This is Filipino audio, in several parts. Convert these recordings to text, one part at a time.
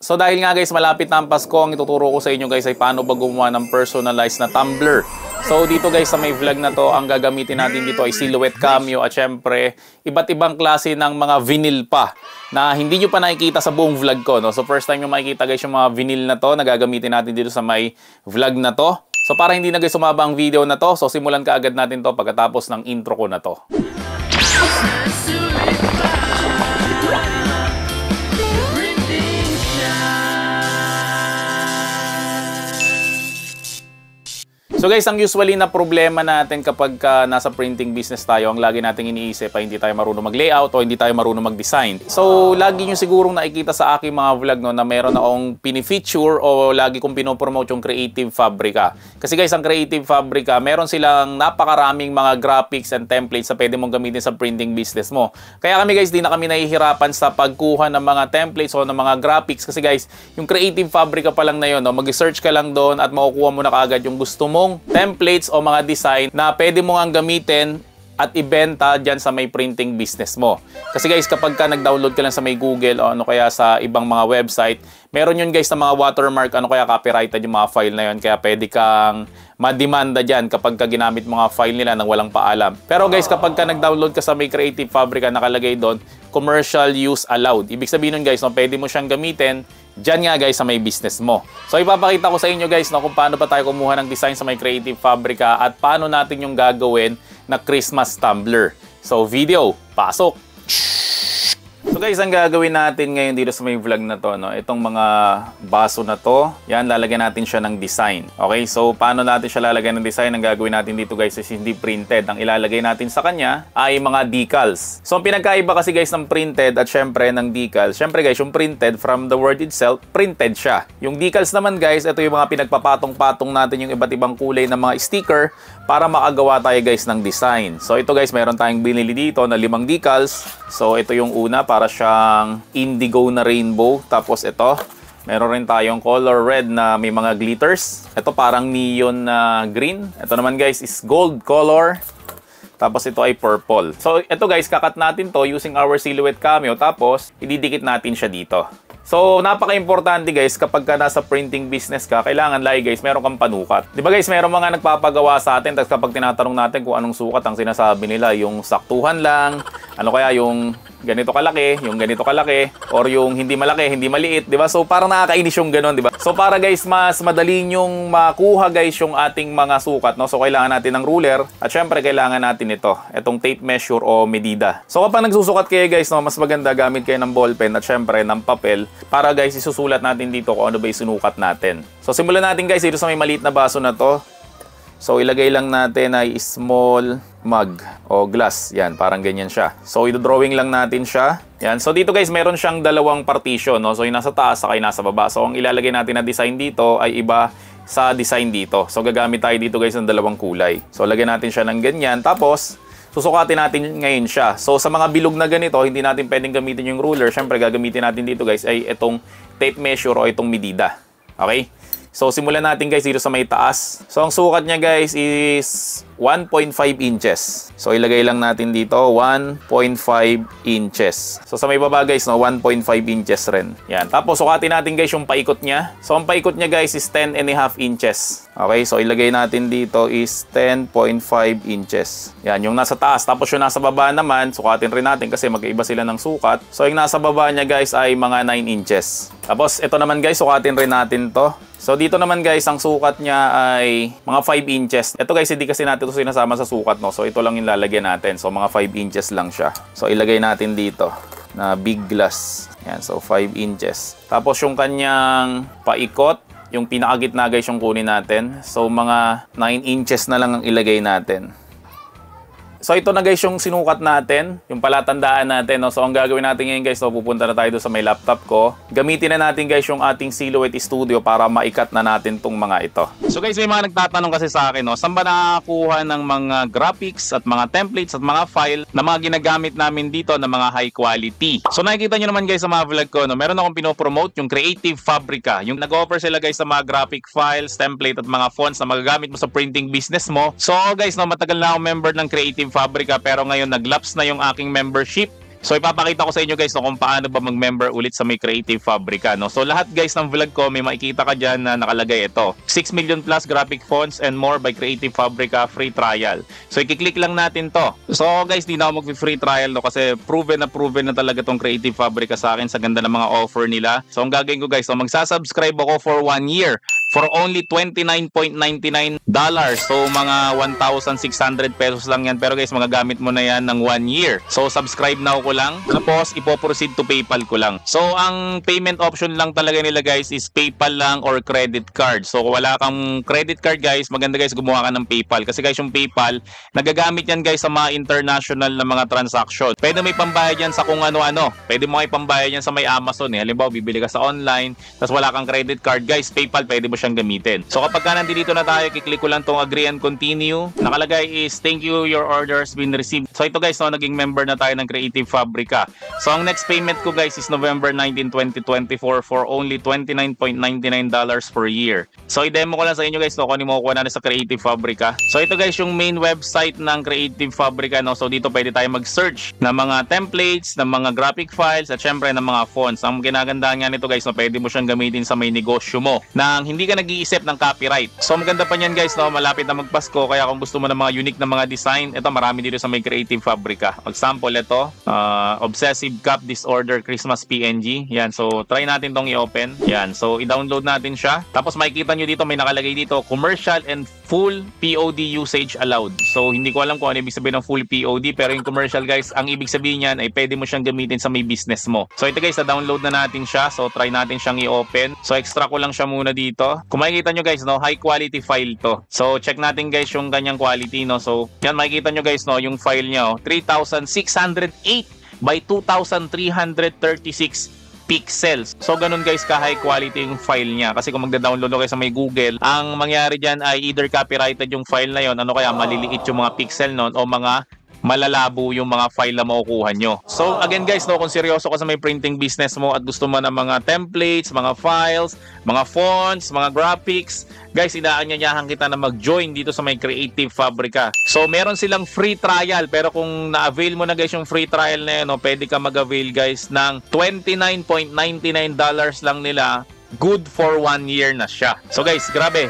So dahil nga guys, malapit na ang Pasko, ang ituturo ko sa inyo guys ay paano ba gumawa ng personalized na tumbler. So dito guys sa may vlog na to, ang gagamitin natin dito ay silhouette cameo at syempre iba't ibang klase ng mga vinyl pa na hindi nyo pa nakikita sa buong vlog ko. No? So first time nyo makikita guys yung mga vinyl na to na gagamitin natin dito sa may vlog na to. So para hindi na guys sumaba ang video na to, so simulan ka agad natin to pagkatapos ng intro ko na to. So guys, ang usually na problema natin kapag nasa printing business tayo, ang lagi nating iniisip ay hindi tayo marunong mag-layout o hindi tayo marunong mag-design. So lagi nyo sigurong nakikita sa aking mga vlog no, na meron akong pinifeature o lagi kong pinopromote yung Creative Fabrica. Kasi guys, ang Creative Fabrica, meron silang napakaraming mga graphics and templates na pwede mong gamitin sa printing business mo. Kaya kami guys, di na kami nahihirapan sa pagkuha ng mga templates o ng mga graphics. Kasi guys, yung Creative Fabrica pa lang na yun, no, mag-search ka lang doon at makukuha mo na kaagad yung gusto mong templates o mga design na pwede mo nga gamitin at ibenta dyan sa may printing business mo. Kasi guys, kapag ka nag-download ka lang sa may Google o ano kaya sa ibang mga website, meron yun guys na mga watermark, ano kaya copyrighted yung mga file na yun. Kaya pwede kang mademanda dyan kapag ka ginamit mga file nila nang walang paalam. Pero guys, kapag ka nag-download ka sa may Creative Fabrica, nakalagay doon, commercial use allowed. Ibig sabihin nun guys, no, pwede mo siyang gamitin dyan nga guys sa may business mo. So ipapakita ko sa inyo guys no, kung paano pa tayo kumuha ng design sa may Creative Fabrica at paano natin yung gagawin na Christmas tumbler. So video, pasok! So guys, ang gagawin natin ngayon dito sa may vlog na to, no, itong mga baso na to, yan, lalagyan natin siya ng design. Okay, so paano natin siya lalagyan ng design? Ang gagawin natin dito guys is hindi printed. Ang ilalagay natin sa kanya ay mga decals. So ang pinagkaiba kasi guys ng printed at syempre ng decals, syempre guys, yung printed from the word itself, printed siya. Yung decals naman guys, ito yung mga pinagpapatong-patong natin yung iba't ibang kulay ng mga sticker para makagawa tayo guys ng design. So ito guys, meron tayong binili dito na 5 decals. So ito yung una, para siyang indigo na rainbow. Tapos ito, meron rin tayong color red na may mga glitters. Ito parang neon na green. Ito naman guys is gold color. Tapos ito ay purple. So ito guys, kakat natin to using our silhouette cameo. Tapos ididikit natin siya dito. So, napaka-importante guys, kapag ka nasa printing business ka, kailangan lagi guys, meron kang panukat. Di ba guys, meron mga nagpapagawa sa atin, tapos kapag tinatanong natin kung anong sukat, ang sinasabi nila, yung saktuhan lang, ano kaya yung ganito kalaki, yung ganito kalaki, or yung hindi malaki, hindi maliit, di ba? So, parang nakakainis yung ganun, di ba? So, para guys, mas madali nyong makuha guys yung ating mga sukat, no? So, kailangan natin ng ruler, at syempre, kailangan natin ito, itong tape measure o medida. So, kapag nagsusukat kayo guys, no, mas maganda gamit kayo ng ballpen at syempre, ng papel, para guys, isusulat natin dito kung ano ba yung sinukat natin. So, simulan natin guys, dito sa may maliit na baso na to. So, ilagay lang natin ay small mug o glass. Yan, parang ganyan siya. So, i-drawing lang natin siya. Yan. So, dito guys, meron siyang dalawang partition. No? So, yung nasa taas saka yung nasa baba. So, ang ilalagay natin na design dito ay iba sa design dito. So, gagamit tayo dito guys ng dalawang kulay. So, lagyan natin siya ng ganyan. Tapos, susukatin natin ngayon siya. So, sa mga bilog na ganito, hindi natin pwedeng gamitin yung ruler. Siyempre, gagamitin natin dito guys ay itong tape measure o itong medida. Okay? So, simulan natin guys dito sa may taas. So, ang sukat niya guys is 1.5 inches. So, ilagay lang natin dito 1.5 inches. So, sa may baba guys, no, 1.5 inches rin. Yan. Tapos, sukatin natin guys yung paikot niya. So, ang paikot niya guys is 10.5 inches. Okay? So, ilagay natin dito is 10.5 inches. Yan. Yung nasa taas. Tapos, yung nasa baba naman, sukatin rin natin kasi magkaiba sila ng sukat. So, yung nasa baba niya guys ay mga 9 inches. Tapos, ito naman guys, sukatin rin natin to. So, dito naman guys, ang sukat niya ay mga 5 inches. Ito guys, hindi kasi natin ito sinasama sa sukat, no? So, ito lang yung lalagyan natin. So, mga 5 inches lang siya. So, ilagay natin dito na big glass. Yan, so 5 inches. Tapos, yung kanyang paikot, yung pinakagitna guys yung kunin natin. So, mga 9 inches na lang ang ilagay natin. So ito na guys yung sinukat natin, yung palatandaan natin. No? So ang gagawin natin ngayon guys, no, pupunta na tayo doon sa may laptop ko. Gamitin na natin guys yung ating Silhouette Studio para maikat na natin tong mga ito. So guys, may mga nagtatanong kasi sa akin, no, saan ba nakakuha ng mga graphics at mga templates at mga file na mga ginagamit namin dito na mga high quality. So nakikita nyo naman guys sa mga vlog ko, no, meron akong pinopromote yung Creative Fabrica. Yung nag-offer sila guys sa mga graphic files, template at mga fonts na magagamit mo sa printing business mo. So guys, no, matagal na akong member ng Creative Fabrica pero ngayon nag-lapse na yung aking membership. So ipapakita ko sa inyo guys no, kung paano ba mag-member ulit sa may Creative Fabrica. No? So lahat guys ng vlog ko, may makikita ka dyan na nakalagay ito. 6 million plus graphic fonts and more by Creative Fabrica free trial. So i-click lang natin to. So guys, di na ako mag-free trial no, kasi proven na talaga tong Creative Fabrica sa akin sa ganda ng mga offer nila. So ang gagawin ko guys, so magsasubscribe ako for 1 year for only $29.99. So mga 1,600 pesos lang yan. Pero guys, magagamit mo na yan ng 1 year. So subscribe now ko lang. Tapos ipoproceed to PayPal ko lang. So ang payment option lang talaga nila guys is PayPal lang or credit card. So kung wala kang credit card guys, maganda guys gumawa ka ng PayPal. Kasi guys yung PayPal, nagagamit yan guys sa mga international na mga transaction. Pwede may pambayad yan sa kung ano-ano. Pwede mo may pambayad yan sa may Amazon eh. Halimbawa, bibili ka sa online, tapos wala kang credit card guys, PayPal pwede mo siyang gamitin. So kapag ka nandito na tayo, kiklik ko lang tong agree and continue. Nakalagay is thank you, your orders been received. So ito guys, no, naging member na tayo ng Creative Fabrica. So ang next payment ko guys is November 19, 2024 for only $29.99 per year. So i-demo ko lang sa inyo guys, no, kung ano mo kukuha na sa Creative Fabrica. So ito guys yung main website ng Creative Fabrica, no. So dito pwede tayo mag-search ng mga templates, ng mga graphic files at syempre ng mga fonts. Ang ginagandaan nga nito guys, no, pwede mo siyang gamitin sa may negosyo mo nang hindi ka nag-iisip ng copyright. So maganda pa niyan guys, no, malapit na magpasko, kaya kung gusto mo ng mga unique na mga design, ito marami dito sa may Creative Fabrica. Example ito, Obsessive Cup Disorder Christmas PNG. Yan, so try natin tong i-open. Yan, so i-download natin siya. Tapos makikita nyo dito, may nakalagay dito, commercial and full POD usage allowed. So hindi ko alam kung ano ibig sabihin ng full POD, pero yung commercial guys, ang ibig sabihin niyan ay pwede mo siyang gamitin sa may business mo. So ito guys, na-download na natin siya. So try natin siyang i-open. So extra ko lang siya muna dito. Kung makikita nyo guys, no, high quality file to. So check natin guys yung kanyang quality, no. So yan, makikita nyo guys, no, yung file niya, 3,608 by 2,336 pixels. So ganun guys ka high quality yung file niya. Kasi kung magda-download kayo sa may Google, ang mangyari dyan ay either copyrighted yung file na yon, ano kaya maliliit yung mga pixel nun, o mga malalabo yung mga file na makukuha nyo. So again guys, no, kung seryoso ka sa may printing business mo at gusto mo ng mga templates, mga files, mga fonts, mga graphics, guys, inaanyayahan kita na mag-join dito sa may Creative Fabrica. So meron silang free trial, pero kung na-avail mo na guys yung free trial na yun, no, pwede ka mag-avail guys ng $29.99 lang nila. Good for 1 year na siya. So guys, grabe.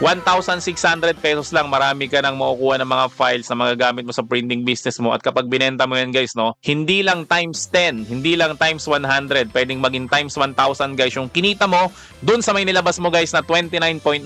1,600 pesos lang, marami ka nang makukuha ng mga files na magagamit mo sa printing business mo. At kapag binenta mo yan guys, no, hindi lang times 10, hindi lang times 100, pwedeng maging times 1,000 guys yung kinita mo dun sa may nilabas mo guys na $29.99.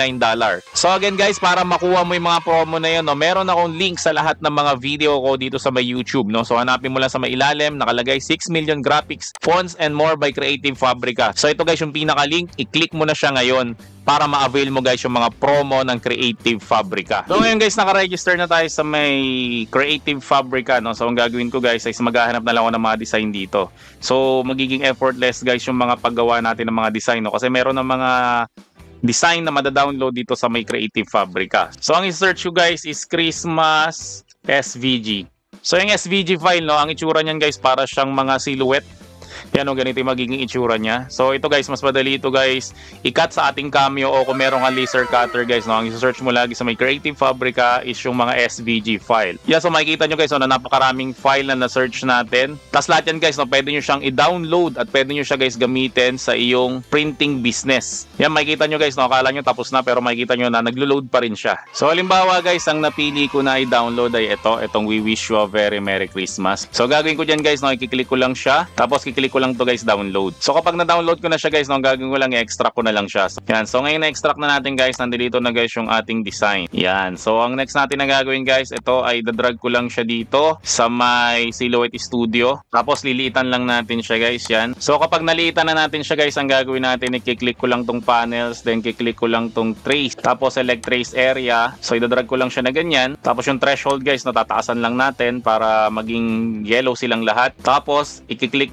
So again guys, para makuha mo yung mga promo na yun, no, meron akong link sa lahat ng mga video ko dito sa may YouTube, no. So hanapin mo lang sa may ilalim, nakalagay 6 million graphics, fonts and more by Creative Fabrica. So ito guys yung pinaka-link, i-click mo na siya ngayon para ma-avail mo guys yung mga promo ng Creative Fabrica. So ngayon guys, naka-register na tayo sa may Creative Fabrica, no? So ang gagawin ko guys ay maghahanap na lang ako ng mga design dito. So magiging effortless guys yung mga paggawa natin ng mga design, no? Kasi meron ng mga design na mada-download dito sa may Creative Fabrica. So ang i-search ko guys is Christmas SVG. So yung SVG file, no, ang itsura niyan guys para siyang mga silhouette. Yan o, ganito yung magiging itsura niya. So ito guys, mas madali ito guys i-cut sa ating Cameo, o kung meron kang laser cutter guys, no, ang i-search mo lagi sa may Creative Fabrica is yung mga SVG file. Yeah, so makikita nyo guys, no, na napakaraming file na na-search natin. Tapos lahat yan guys, no, pwede nyo siyang i-download at pwede nyo siya guys gamitin sa iyong printing business. Yan, makikita nyo guys, no, akala nyo tapos na, pero makikita nyo na naglo-load pa rin siya. So halimbawa guys, ang napili ko na i-download ay itong We Wish You a Very Merry Christmas. So gagawin ko dyan guys, no, i-click ko lang siya, tapos kiklik ko lang to guys, download. So kapag na-download ko na siya guys, no, ang gagawin ko lang, i-extract ko na lang siya. So, yan. So ngayon na-extract na natin guys, nandito na guys yung ating design. Yan. So ang next natin na gagawin guys, ito ay dadrag ko lang siya dito sa my Silhouette Studio. Tapos liliitan lang natin siya guys, yan. So kapag naliitan na natin siya guys, ang gagawin natin, i-click ko lang tong panels, then kiklik ko lang tong trace. Tapos select trace area. So idadrag ko lang siya na ganyan. Tapos yung threshold guys, natataasan lang natin para maging yellow silang lahat. Tapos i-click natin to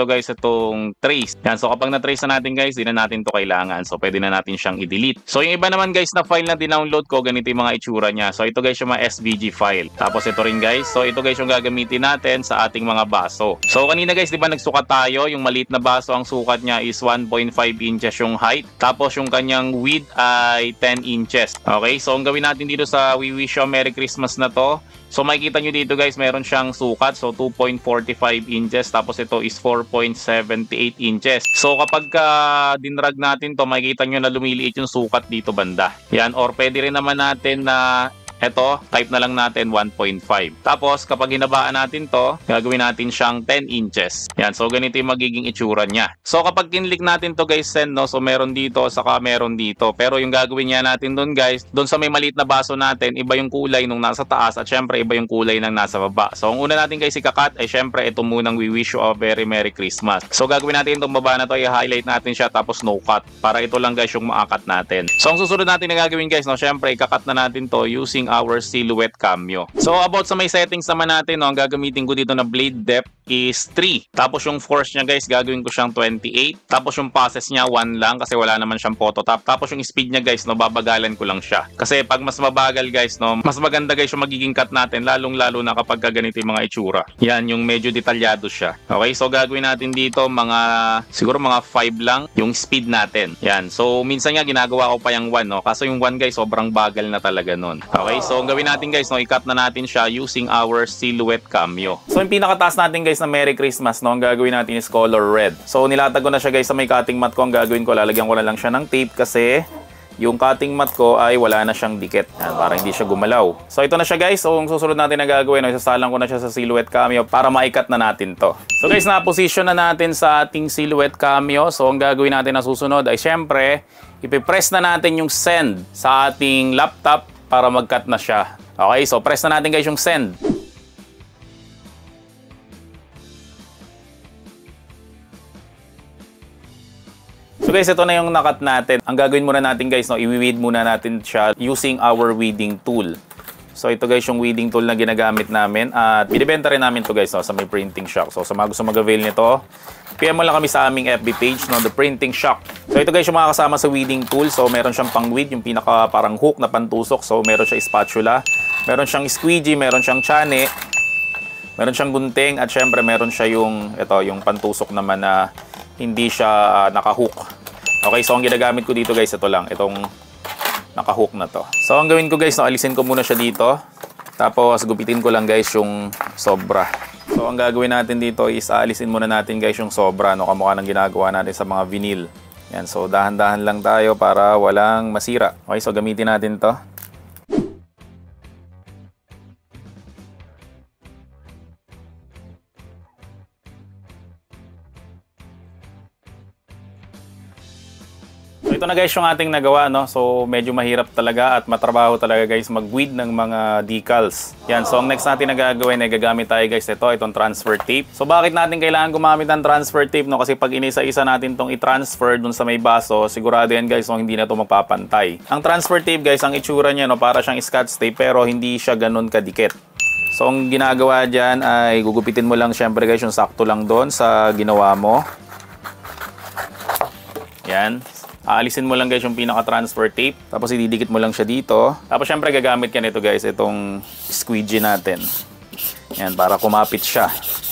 guys itong trace. Yan, so kapag na-trace na natin guys, di na natin to kailangan. So pwede na natin siyang i-delete. So yung iba naman guys na file na dinownload ko, ganito yung mga itsura niya. So ito guys yung mga SVG file. Tapos ito rin guys. So ito guys yung gagamitin natin sa ating mga baso. So kanina guys, di ba nagsukat tayo? Yung maliit na baso, ang sukat niya is 1.5 inches yung height. Tapos yung kanyang width ay 10 inches. Okay, so ang gawin natin dito sa We Wish You a Merry Christmas na to. So makikita nyo dito guys, meron siyang sukat. So 2.45 inches. Tapos ito is 4.78 inches. So kapag dinrag natin to, makikita nyo na lumiliit yung sukat dito banda. Yan, or pwede rin naman natin na eto, type na lang natin 1.5. Tapos, kapag hinabaan natin to, gagawin natin siyang 10 inches. Yan, so ganito yung magiging itsura niya. So, kapag kinlik natin to guys, send, no? So, meron dito, saka meron dito. Pero yung gagawin niya natin doon guys, doon sa may maliit na baso natin, iba yung kulay nung nasa taas at syempre, iba yung kulay ng nasa baba. So, ang una natin guys ikakat ay syempre, ito munang We Wish You a Very Merry Christmas. So, gagawin natin itong baba na to, i-highlight natin siya, tapos no cut. Para ito lang guys yung maakat natin. So, ang susunod natin na gagawin guys, no? Syempre, ikakat na natin to using our silhouette cameo. So about sa may settings naman natin, no, ang gagamitin ko dito na blade depth is 3. Tapos yung force niya guys, gagawin ko siyang 28. Tapos yung passes niya 1 lang kasi wala naman siyang phototap. Tapos yung speed niya guys, no, babagalan ko lang siya. Kasi pag mas mabagal guys, no, mas maganda guys yung magiging cut natin, lalong-lalo na kapag ganito yung mga itsura. Yan, yung medyo detalyado siya. Okay, so gagawin natin dito siguro mga 5 lang yung speed natin. Yan, so minsan nga ginagawa ko pa yung 1, no, kaso yung 1 guys, sobrang bagal na talaga nun. Okay, so gawin natin guys, no, i-cut na natin siya using our silhouette cameo. So yung pinakataas natin guys na Merry Christmas, no, ang gagawin natin is color red. So nilatag ko na siya guys sa may cutting mat ko. Ang gagawin ko, lalagyan ko na lang siya ng tape kasi yung cutting mat ko ay wala na siyang dikit. Yan, para hindi siya gumalaw. So ito na siya guys. So ang susunod natin na gagawin, no, isasalang ko na siya sa silhouette cameo para ma-cut na natin to. So guys, na-position na natin sa ating silhouette cameo. So ang gagawin natin na susunod ay syempre, ipipress na natin yung send sa ating laptop para mag-cut na siya. Okay, so press na natin guys yung send. So guys, ito na yung nakat natin. Ang gagawin muna natin guys, no, i-weed muna natin siya using our weeding tool. So ito guys yung weeding tool na ginagamit namin at binibenta rin namin to guys, no, sa may printing shop. So sa mga gusto mag-avail nito, PM mo lang kami sa aming FB page, no, The Printing Shop. So ito guys yung mga kasama sa weeding tool. So meron siyang pang-weed, yung pinaka parang hook na pantusok. So meron siya spatula, meron siyang squeegee, meron siyang chane, meron siyang gunting at syempre meron siya yung yung pantusok naman na hindi siya naka-hook. Okay, so ang ginagamit ko dito guys, ito lang, itong naka-hook na to. So ang gawin ko guys, no, alisin ko muna siya dito. Tapos gupitin ko lang guys yung sobra. So ang gagawin natin dito is aalisin muna natin guys yung sobra, no, kamukha ng ginagawa natin sa mga vinyl. Yan, so dahan-dahan lang tayo para walang masira. Okay, so gamitin natin to. So ito na guys yung ating nagawa, no? So medyo mahirap talaga at matrabaho talaga guys mag-weed ng mga decals. Yan, so ang next natin na gagawin ay gagamit tayo guys itong transfer tape. So bakit natin kailangan gumamit ng transfer tape, no? Kasi pag inisa-isa natin itong i-transfer dun sa may baso, sigurado yan guys, no, hindi na ito magpapantay. Ang transfer tape guys, ang itsura niya, no, para siyang scotch tape pero hindi siya ganun kadikit. So ang ginagawa dyan ay gugupitin mo lang syempre guys yung sakto lang doon sa ginawa mo. Yan. Aalisin mo lang guys yung pinaka-transfer tape. Tapos ididikit mo lang siya dito. Tapos syempre gagamit ka nito guys, itong squeegee natin. Yan, para kumapit siya.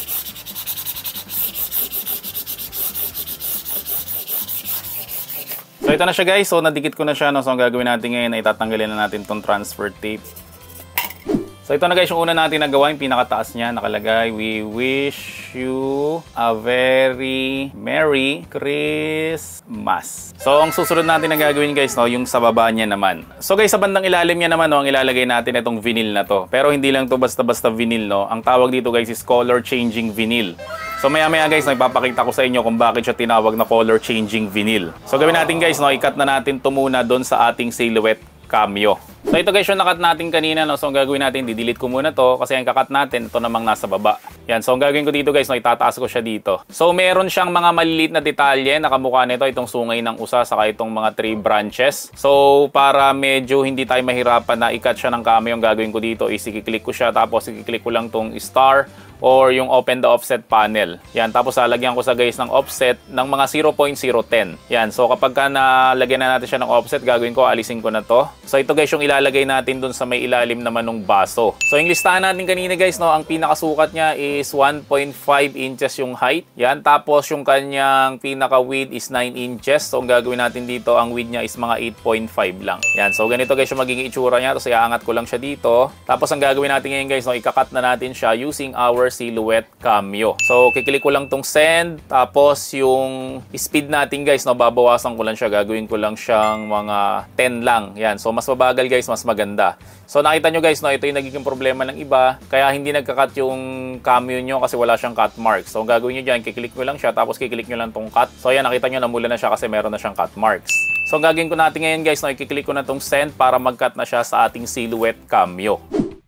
So ito na siya guys. So nadikit ko na siya. No? So ang gagawin natin ngayon ay tatanggalin na natin itong transfer tape. So ito na guys yung una natin nagawa, yung pinakataas niya nakalagay, We wish you a very Merry Christmas. So ang susunod natin na gagawin guys, no, yung sa baba niya naman. So guys, sa bandang ilalim niya naman, no, ang ilalagay natin itong vinyl na to. Pero hindi lang to basta-basta vinyl, no. Ang tawag dito guys is color changing vinyl. So maya-maya guys, ipapakita ko sa inyo kung bakit siya tinawag na color changing vinyl. So gawin natin guys, no, i-cut na natin to muna doon sa ating silhouette cameo. So ito guys yung nakat natin kanina, no? So ang gagawin natin, di-delete ko muna to kasi ang kakat natin ito namang nasa baba. Yan, so ang gagawin ko dito guys, no, itataas ko siya dito. So meron siyang mga maliliit na detalye na kamukha nito, itong sungay ng usa, saka itong mga 3 branches. So para medyo hindi tayo mahirapan na i-cut siya ng cameo, ang gagawin ko dito is i-click ko siya, tapos i-click ko lang tong star or yung open the offset panel. Yan, tapos lalagyan ko sa guys ng offset ng mga 0.010. Yan, so kapag ka nalagyan na natin siya ng offset, gagawin ko, alisin ko na to. So ito guys yung ilalagay natin dun sa may ilalim naman ng baso. So yung listahan natin kanina guys, no, ang pinakasukat niya is 1.5 inches yung height. Yan, tapos yung kanyang pinaka width is 9 inches. So ang gagawin natin dito, ang width niya is mga 8.5 lang. Yan, so ganito guys yung magiging itsura niya. Tapos iaangat ko lang siya dito. Tapos ang gagawin natin ngayon guys, no, ikakat na natin siya using our silhouette cameo. So kiklik ko lang tong send, tapos yung speed natin guys, no, babawasan ko lang siya, gagawin ko lang siyang mga 10 lang. Yan, so mas mabagal guys, mas maganda. So nakita nyo guys, no, ito yung nagiging problema ng iba, kaya hindi nagka-cut yung cameo nyo kasi wala siyang cut marks. So ang gagawin nyo dyan, kiklik nyo lang siya, tapos kiklik nyo lang tong cut. So ayan, nakita nyo namula na siya kasi meron na siyang cut marks. So ang gagawin ko natin ngayon guys, no, ikiklik ko na tong send para mag-cut na siya sa ating silhouette cameo.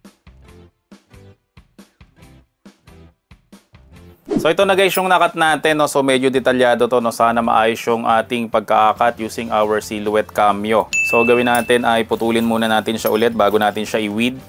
So ito na guys yung nakat natin, no? So medyo detalyado to, no? Sana maayos yung ating pagkakakat using our silhouette cameo. So gawin natin ay putulin muna natin siya ulit bago natin siya i-weed.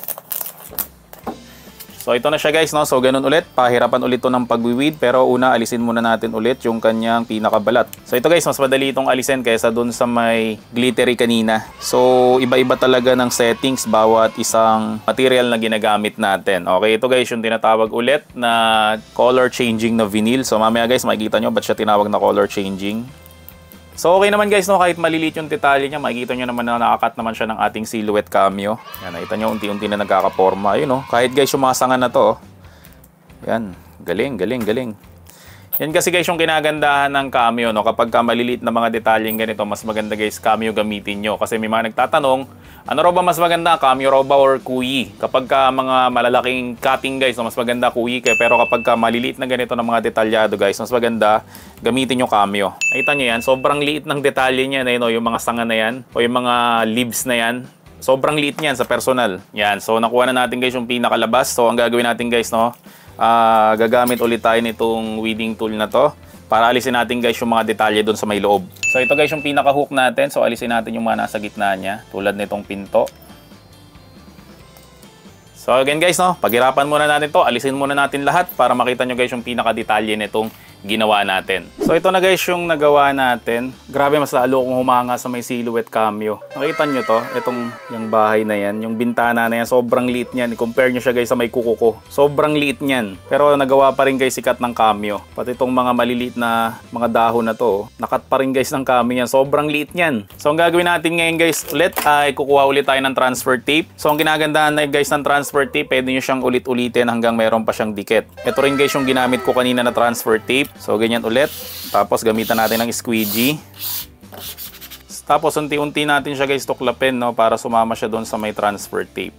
So ito na siya guys, no? So ganun ulit, pahirapan ulit to ng pag-weed, pero una alisin muna natin ulit yung kanyang pinakabalat. So ito guys, mas madali itong alisin kaysa dun sa may glittery kanina. So iba-iba talaga ng settings bawat isang material na ginagamit natin. Okay, ito guys yung tinatawag ulit na color changing na vinyl. So mamaya guys, makikita nyo ba't siya tinawag na color changing. So okay naman guys, no, kahit maliliit yung detalye niya, makikita nyo naman na nakakat naman siya ng ating silhouette cameo. Yan, nakita nyo unti-unti na nagkakaporma. Yun, no? Kahit guys yung mga sanga na to, yan, galing, galing, galing. Yan kasi guys yung kinagandahan ng cameo, no? Kapag ka maliliit na mga detalyeng ganito, mas maganda guys cameo gamitin nyo. Kasi may mga nagtatanong, ano raw ba mas maganda, cameo raw ba or kuyi? Kapag ka mga malalaking cutting guys, no, mas maganda kuyi. Pero kapag ka maliliit na ganito ng mga detalyado guys, mas maganda gamitin nyo cameo. Nakita nyo yan, sobrang liit ng detalye niya, no? Yung mga sanga na yan, o yung mga leaves na yan. Sobrang liit niyan sa personal. Yan, so nakuha na natin guys yung pinakalabas. So ang gagawin natin guys, no, gagamit ulit tayo nitong weeding tool na to para alisin natin guys yung mga detalye doon sa may loob. So ito guys yung pinaka-hook natin. So alisin natin yung mga nasa gitna niya tulad nitong pinto. So again guys, no, paghirapan muna natin to, alisin muna natin lahat para makita nyo guys yung pinaka-detalye nitong ginawa natin. So ito na guys yung nagawa natin. Grabe, mas lalo kong humanga sa may silhouette cameo. Nakita nyo to, itong yung bahay na yan, yung bintana na yan, sobrang liit niyan. I-compare nyo siya guys sa may kuko ko. Sobrang liit niyan. Pero nagawa pa rin guys sikat ng cameo. Pati itong mga maliliit na mga dahon na to, nakat pa rin guys ng cameo yan. Sobrang liit niyan. So ang gagawin natin ngayon guys ulit ay kukuha ulit tayo ng transfer tape. So ang ginagandahan na guys ng transfer tape, pwede nyo siyang ulit-ulitin hanggang meron pa siyang dikit. Ito rin guys yung ginamit ko kanina na transfer tape. So ganyan ulit. Tapos gamitan natin ng squeegee. Tapos unti-unti natin siya guys tuklapin, no, para sumama siya doon sa may transfer tape.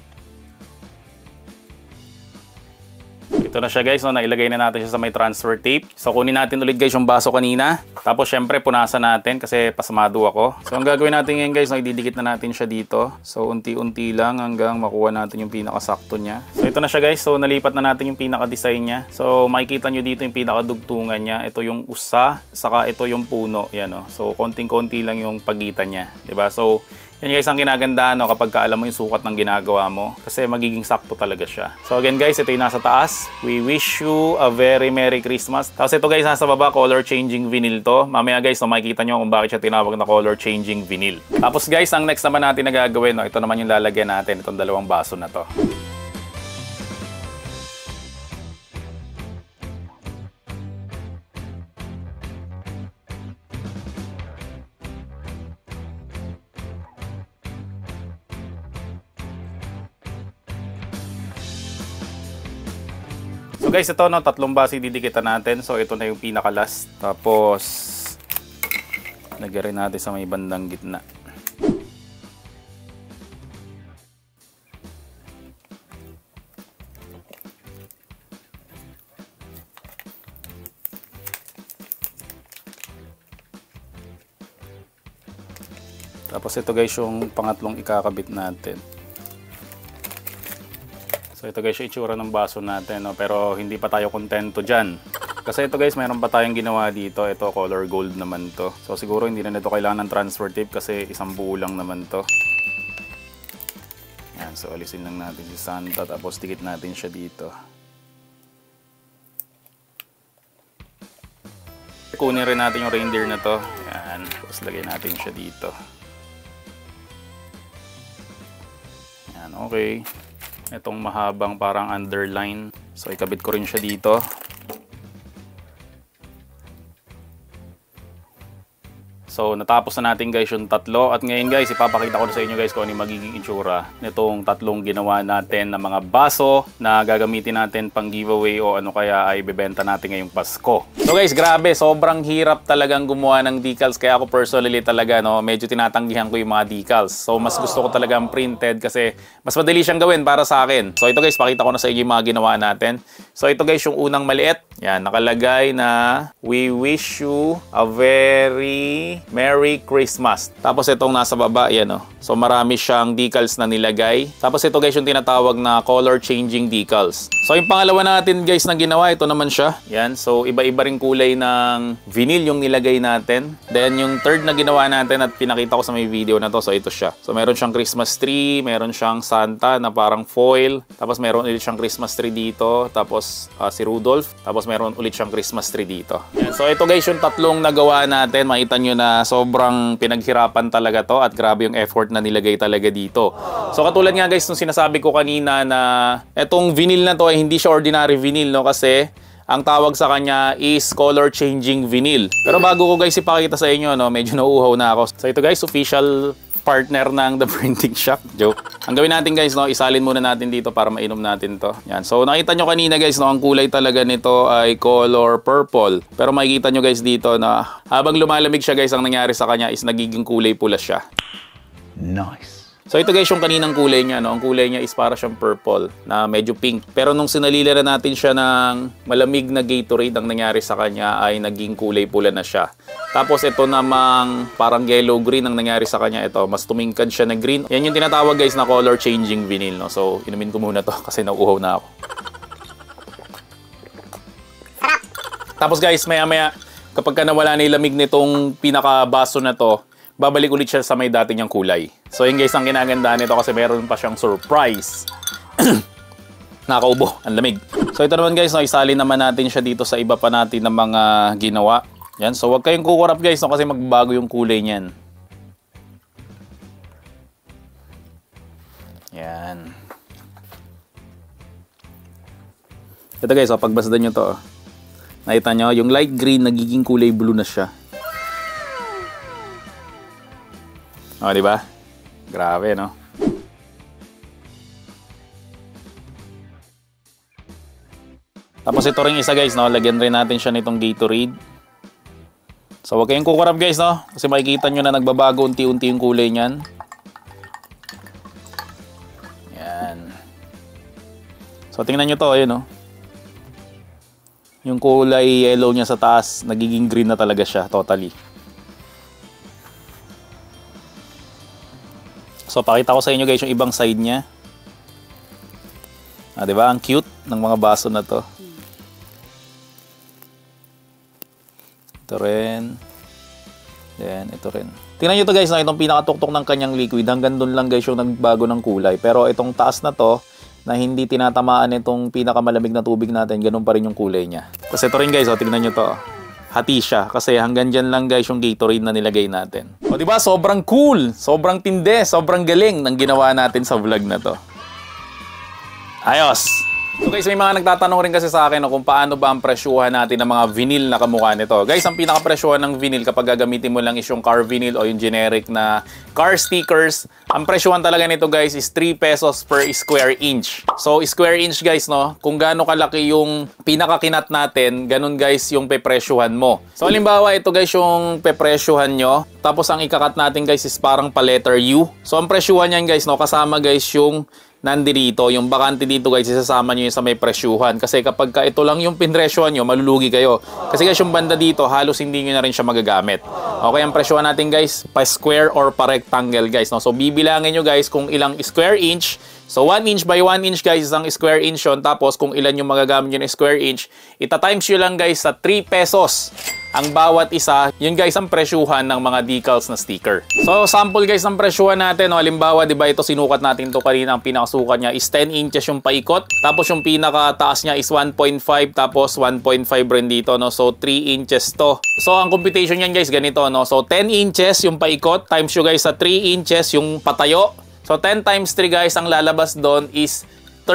Ito na siya guys, no, nailagay na natin siya sa may transfer tape. So kunin natin ulit guys yung baso kanina. Tapos syempre punasan natin kasi pasamado ako. So ang gagawin natin ngayon guys, no, ididikit na natin siya dito. So unti-unti lang hanggang makuha natin yung pinakasakto niya. So ito na siya guys, so nalipat na natin yung pinaka-design niya. So makikita nyo dito yung pinakadugtungan niya. Ito yung usa, saka ito yung puno. Yan, no? So konting-konti lang yung pagitan niya, 'di ba? So yan guys ang ginagandahan, no, kapag alam mo yung sukat ng ginagawa mo kasi magiging sakto talaga siya. So again guys, ito yung nasa taas. We wish you a very Merry Christmas. Tapos ito guys, nasa baba, color changing vinyl to. Mamaya guys, no, makikita nyo kung bakit siya tinawag na color changing vinyl. Tapos guys, ang next naman natin na gagawin, no, ito naman yung lalagyan natin, itong dalawang baso na to. So guys, ito, no, tatlong base didikitan natin. So ito na yung pinaka-last. Tapos lagyan rin natin sa may bandang gitna. Tapos ito guys yung pangatlong ikakabit natin. So ito guys yung itsura ng baso natin, no? Pero hindi pa tayo kontento dyan. Kasi ito guys, mayroon pa tayong ginawa dito. Ito color gold naman to. So siguro hindi na nito kailangan ng transfer tape kasi isang buo lang naman to. Yan, so alisin lang natin si Santa tapos dikit natin siya dito. Kunin rin natin yung reindeer na to. Yan, tapos lagay natin siya dito. Yan, okay. Itong mahabang parang underline. So ikabit ko rin siya dito. So natapos na natin guys yung tatlo. At ngayon guys, ipapakita ko na sa inyo guys kung ano yung magiging itsura nitong tatlong ginawa natin na mga baso na gagamitin natin pang giveaway o ano kaya ay bebenta natin ngayong Pasko. So guys, grabe, sobrang hirap talagang gumawa ng decals. Kaya ako personally talaga, no, medyo tinatanggihan ko yung mga decals. So mas gusto ko talaga ang printed kasi mas madali siyang gawin para sa akin. So ito guys, pakita ko na sa inyo yung mga ginawa natin. So ito guys, yung unang maliit. Yan, nakalagay na we wish you a very Merry Christmas. Tapos itong nasa baba, yan o. So marami siyang decals na nilagay. Tapos ito guys yung tinatawag na color changing decals. So yung pangalawa natin guys na ginawa, ito naman siya. Yan, so iba-iba rin kulay ng vinyl yung nilagay natin. Then yung third na ginawa natin at pinakita ko sa may video na to, so ito siya. So meron siyang Christmas tree, meron siyang Santa na parang foil. Tapos meron ulit siyang Christmas tree dito. Tapos si Rudolph. Tapos meron ulit siyang Christmas tree dito. Yan, so ito guys yung tatlong nagawa natin. Makita nyo na sobrang pinaghirapan talaga to at grabe yung effort na nilagay talaga dito. So katulad nga guys nung sinasabi ko kanina na etong vinyl na to ay hindi siya ordinary vinyl, no, kasi ang tawag sa kanya is color changing vinyl. Pero bago ko guys ipakita sa inyo, no, medyo nauuhaw na ako. So ito guys, official partner ng The Printing Shop. Joke. Ang gawin natin guys, no, isalin muna natin dito para mainom natin to. Yan. So nakita nyo kanina guys, no, ang kulay talaga nito ay color purple. Pero makikita nyo guys dito na habang lumalamig siya guys, ang nangyari sa kanya is nagiging kulay pula siya. Nice. So ito guys yung kaninang kulay niya, no? Ang kulay niya is para siyang purple na medyo pink. Pero nung sinalila na natin siya ng malamig na Gatorade, ang nangyari sa kanya ay naging kulay pula na siya. Tapos ito namang parang yellow green ang nangyari sa kanya. Ito, mas tumingkad siya na green. Yan yung tinatawag guys na color changing vinyl, no? So inumin ko muna to kasi nauuhaw na ako. Tapos guys, maya-maya kapag ka nawala na yung lamig nitong pinaka-baso na to, babalik ulit siya sa may dati niyang kulay. So yun guys, ang ginagandahan nito kasi meron pa siyang surprise. Nakaubo, ang lamig. So ito naman guys, no, isali naman natin siya dito sa iba pa natin na mga ginawa. Yan, so huwag kayong kukurap guys, no, kasi magbabago yung kulay niyan. Yan. Ito guys, oh, pagbasdan nyo to. Oh. Nakita nyo, yung light green nagiging kulay blue na siya. O, di ba? Grabe, no? Tapos ito rin isa, guys, no? Lagyan rin natin siya nitong Gatorade. So, huwag kayong kukurap, guys, no? Kasi makikita nyo na nagbabago unti-unti yung kulay niyan. Yan. So, tingnan nyo to, ayun, no? Yung kulay yellow niya sa taas, nagiging green na talaga siya, totally. So, pakita ko sa inyo guys yung ibang side niya. Ah, 'di ba? Ang cute ng mga baso na 'to. Ito rin. Then, ito rin. Tingnan nyo to guys, na itong pinakatuktok ng kanyang liquid. Hanggang doon lang guys yung nagbago ng kulay. Pero itong taas na to, na hindi tinatamaan itong pinakamalamig na tubig natin, ganun pa rin yung kulay niya. Tapos ito rin guys, oh, tingnan nyo to. Hati siya kasi hanggang dyan lang guys yung Gatorade na nilagay natin. O diba, sobrang cool, sobrang tindi, sobrang galing ng ginawa natin sa vlog na to. Ayos! So guys, may mga nagtatanong rin kasi sa akin kung paano ba ang presyuhan natin ng mga vinyl na kamukha nito. Guys, ang pinaka-presyuhan ng vinyl kapag gagamitin mo lang is yung car vinyl o yung generic na car stickers. Ang presyuhan talaga nito guys is 3 pesos per square inch. So square inch guys, no, kung gaano kalaki yung pinakakinat natin, ganun guys yung pepresyuhan mo. So halimbawa ito guys yung pepresyuhan nyo. Tapos ang ikakat natin guys is parang pa letter U. So ang presyuhan yan guys, no, kasama guys yung nandito, yung bakante dito guys, isasama nyo yung sa may presyuhan. Kasi kapag ka ito lang yung pinresyohan nyo, malulugi kayo. Kasi guys, yung banda dito, halos hindi nyo na rin siya magagamit. Okay, ang presyuhan natin guys, pa square or pa rectangle guys. No? So bibilangin nyo guys kung ilang square inch So 1 inch by 1 inch guys, isang square inch yun. Tapos kung ilan yung magagamit nyo na square inch, ita-times nyo lang guys sa 3 pesos ang bawat isa. Yun guys ang presyuhan ng mga decals na sticker. So sample guys ng presyuhan natin. No? Halimbawa, di ba ito sinukat natin to kanina. Ang pinakasukat niya is 10 inches yung paikot. Tapos yung pinakataas niya is 1.5. Tapos 1.5 rin dito. No? So 3 inches to. So ang computation yan guys ganito. No? So 10 inches yung paikot. Times nyo guys sa 3 inches yung patayo. So 10 times 3 guys, ang lalabas doon is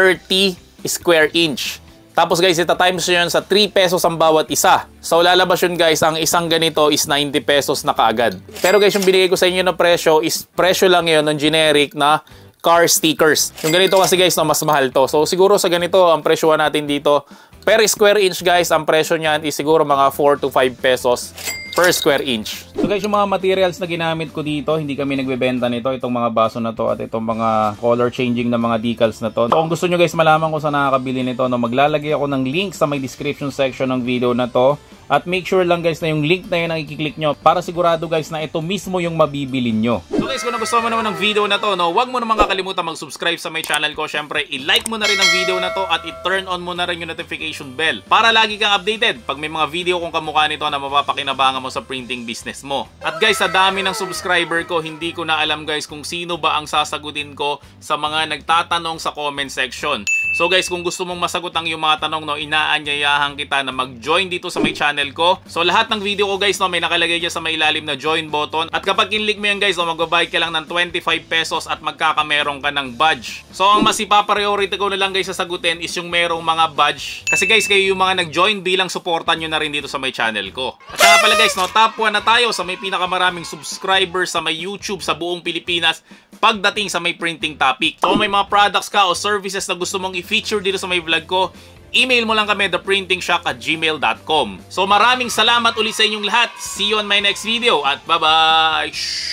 30 square inch. Tapos guys, ita-times nyo yun sa 3 pesos ang bawat isa. So lalabas yun guys, ang isang ganito is 90 pesos na kaagad. Pero guys, yung binigay ko sa inyo na presyo is presyo lang yun ng generic na car stickers. Yung ganito kasi guys, no, mas mahal to. So siguro sa ganito, ang presyohan natin dito, per square inch guys, ang presyo niyan is siguro mga 4 to 5 pesos per square inch. So guys, yung mga materials na ginamit ko dito, hindi kami nagbebenta nito. Itong mga baso na to at itong mga color changing na mga decals na to. So kung gusto nyo guys malaman kung saan nakakabili nito, no, maglalagay ako ng link sa may description section ng video na to. At make sure lang guys na yung link na yun ang i-click nyo para sigurado guys na ito mismo yung mabibili nyo. So guys, kung nagustuhan mo naman ng video na to, no, huwag mo naman kakalimutan mag-subscribe sa my channel ko. Syempre, i-like mo na rin ang video na to at i-turn on mo na rin yung notification bell para lagi kang updated pag may mga video kong kamukha nito na mapapakinabangan mo sa printing business mo. At guys, sa dami ng subscriber ko, hindi ko na alam guys kung sino ba ang sasagutin ko sa mga nagtatanong sa comment section. So guys, kung gusto mong masagot ang iyong mga tanong, no, inaanyayahan kita na mag-join dito sa my channel ko. So lahat ng video ko guys, no, may nakalagay dyan sa may ilalim na join button. At kapag in-click mo yan guys, no, magbabayad ka lang ng 25 pesos at magkakameron ka ng badge. So ang mas ipapriority ko na lang guys sasagutin is yung merong mga badge. Kasi guys, kayo yung mga nag-join bilang supportan nyo na rin dito sa my channel ko. At saka pala guys, no, top 1 na tayo sa may pinakamaraming subscribers sa may YouTube sa buong Pilipinas pagdating sa may printing topic. So may mga products ka o services na gusto mong i-feature dito sa may vlog ko, email mo lang kami theprintingshock@gmail.com. So maraming salamat ulit sa inyong lahat. See you on my next video at bye-bye!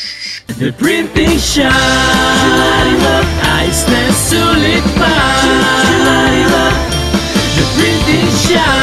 The Printing Shop, ayos na sulit pa. The Printing Shop.